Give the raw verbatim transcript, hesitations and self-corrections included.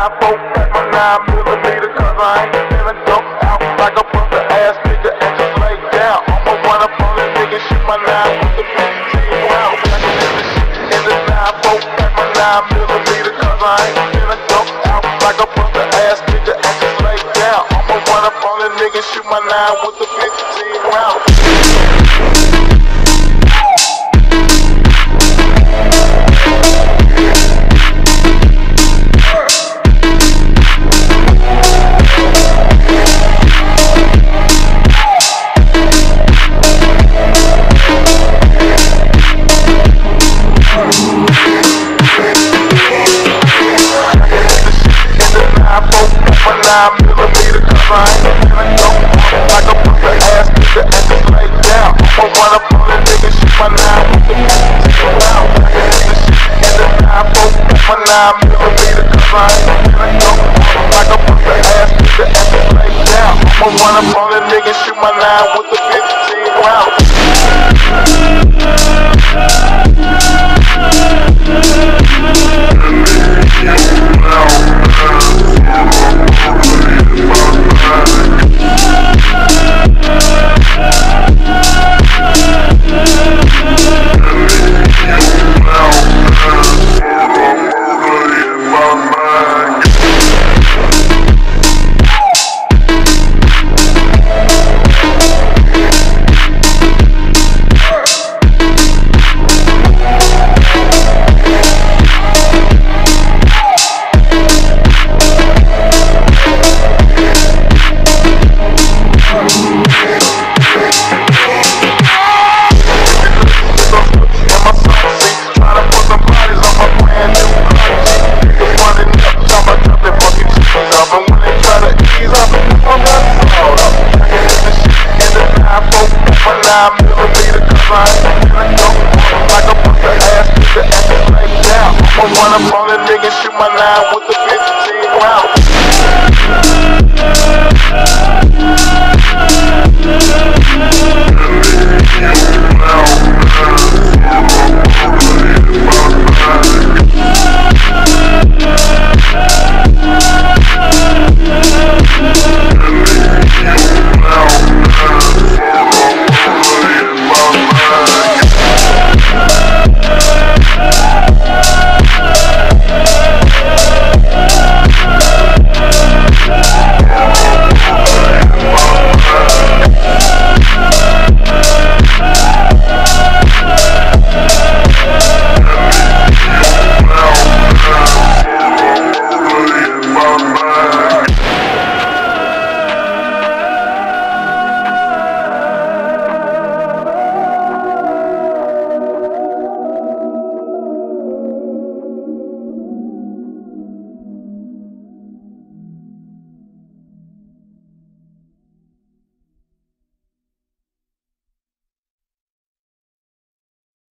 nine four, pack my nine millimeter, cause I ain't finna go out like a buster ass nigga and just lay down. I'ma run up on this nigga, shoot my nine with the fifteen round. Packing in the shit in the nine four, pack my nine millimeter, cause I ain't finna go out like a buster ass nigga and just lay down. I'ma run up on this nigga, shoot my nine with the fifteen round. nine millimeter, cause I ain't finna go like a buster ass nigga and just lay down. I'ma run up on that nigga, shoot my nine with the fifteen round. Packing in the shit in the nine four, pack my nine millimeter, cause I ain't finna go like a buster ass nigga and just lay down. I'ma run up on that nigga, shoot my nine with the fifteen round. nine millimeter, cause I ain't finna go like a buster ass nigga and just lay down. I'ma run up on that nigga, shoot my nine